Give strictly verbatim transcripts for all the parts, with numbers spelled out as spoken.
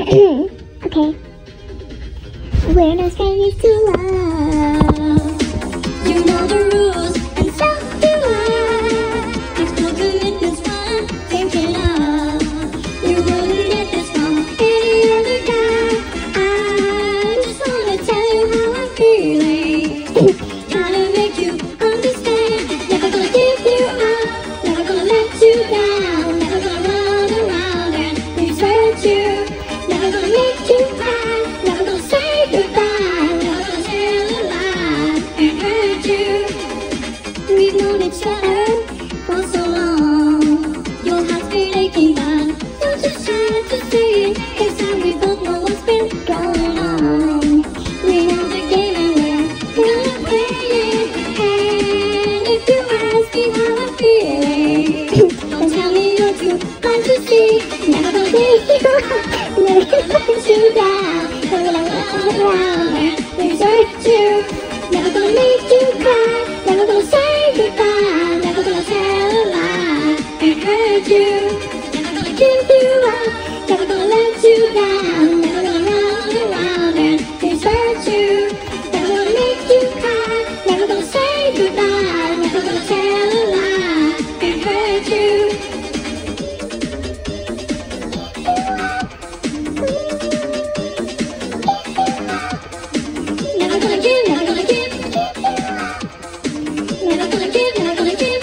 Okay. We're not strangers to love. You know the rules, and so do I. There's no commitments, fun, thinking love. You wouldn't get this from any other guy. I just wanna tell you how I'm feeling. Gotta make you understand. Never gonna give you up, never gonna let you down. Never gonna run around and desert you. Never gonna make you cry, never gonna say goodbye. Never gonna tell a lie and hurt you. We've known each other for so long. Your heart's been aching, but don't you try to say it. Cause how we both know what's been going on. We know the game and we're gonna play it. And if you ask me how I'm feeling, don't tell me you're too blind to see. Never gonna give you up, never gonna let you down. Never gonna run around and desert you. Never gonna make you cry, never gonna say goodbye. Never gonna tell a lie and hurt you. Never gonna give you up, never gonna let you down. Never gonna run around and desert you. Never gonna make you cry, never gonna say goodbye. Never gonna tell a lie and hurt you. Never gonna give, never gonna give. Never gonna give, never gonna give.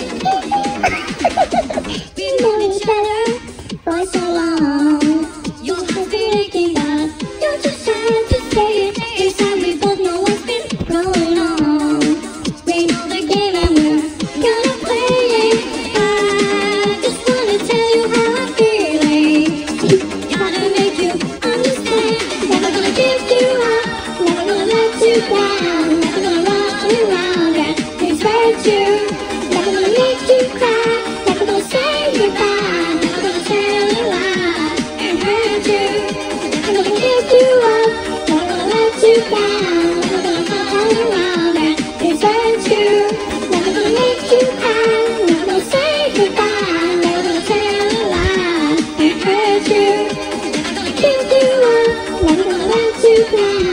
We've known each other for so long. Your heart's been aching, but you're just trying to say it. Inside we both know what's been going on. We know the game and we're gonna play it. I just wanna tell you how I'm feeling. Gotta make you understand. Never gonna give you up, never gonna let you down. Never gonna run around and desert you. Never gonna make you cry, never gonna say goodbye. Never gonna tell a lie and hurt you. Never gonna give you up, never gonna let you down. Never gonna run around and desert you. Never gonna make you cry, never gonna say goodbye. Never gonna tell a lie and hurt you. Never gonna give you up, never gonna let you down.